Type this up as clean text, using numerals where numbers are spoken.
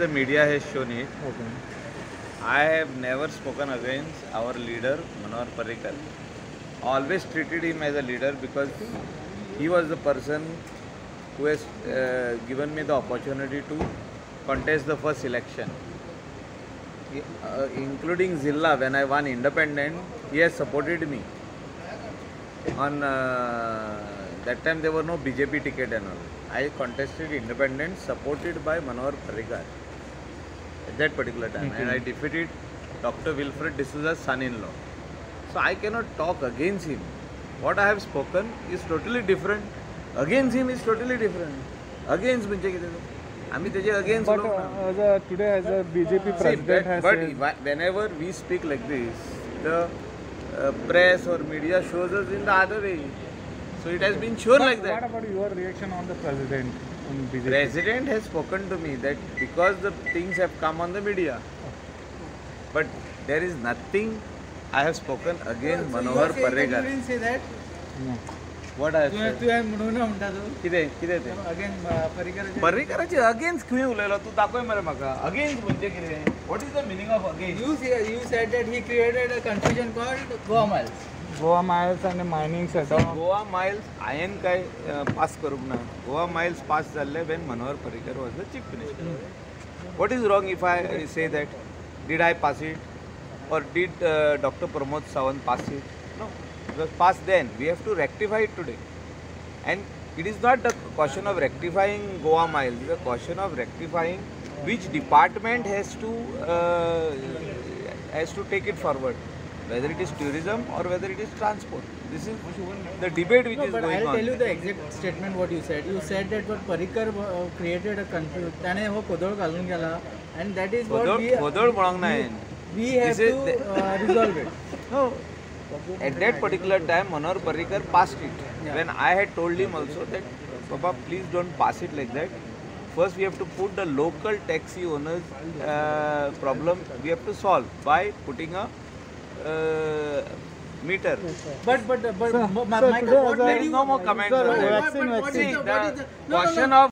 the media has shown it. Okay. I have never spoken against our leader Manohar Parrikar. Always treated him as a leader because he was the person who has given me the opportunity to contest the first election. Including Zilla, when I won independent, he has supported me. On that time there were no BJP ticket and all. I contested independent supported by Manohar Parrikar at that particular time, and I defeated Dr. Wilfred D'Souza's son-in-law. So I cannot talk against him. What I have spoken is totally different. Against him is totally different. Against म्हणजे किती? आम्ही त्याचे against But लोक today as a BJP president has but said, whenever we speak like this, the press or media shows us in the other way. So it has been shown like that. What about your reaction on the president on BJP? President has spoken to me that because the things have come on the media, but there is nothing I have spoken against Manohar Parrikar. You didn't say that. No. What I have said? तू म्हणून म्हणता तू किती ते again परिकराचे पर्रीकराचे against खंय उलयलो तू दाखय मरे म्हाका अगेन्स्ट म्हणजे कितें what is the meaning of against you said that he created a confusion called Goa Miles. Goa Miles and mining setup. Goa miles हांवें काय पास करूंक ना गोवा माइल्स पास जाल्ले when Manohar Parrikar was the chief minister what is wrong if I say that did I pass it or did doctor Pramod Sawant pass it no it was passed then. We have to rectify it today. And it is not the question of rectifying Goa Miles. It is a question of rectifying which department has to take it forward. Whether it is tourism or whether it is transport. This is the debate which No, is but going I'll on. tell you the exact statement what you said. You said that what Parrikar created a confusion. त्याने हो कोदळ घालून गेला and that is what गोदळ म्हणूंक ना we have This is to resolve it. No. At that particular time, Manohar Parrikar passed it. Yeah. When I had told him also that, Papa, please don't pass it like that. First, we have to put the local taxi owners' problem. We have to solve by putting a meter. But Sir, Michael, today what as a- There is no more comment. Sir, on that. vaccine, See, vaccine. the what is the- no, no, question no. of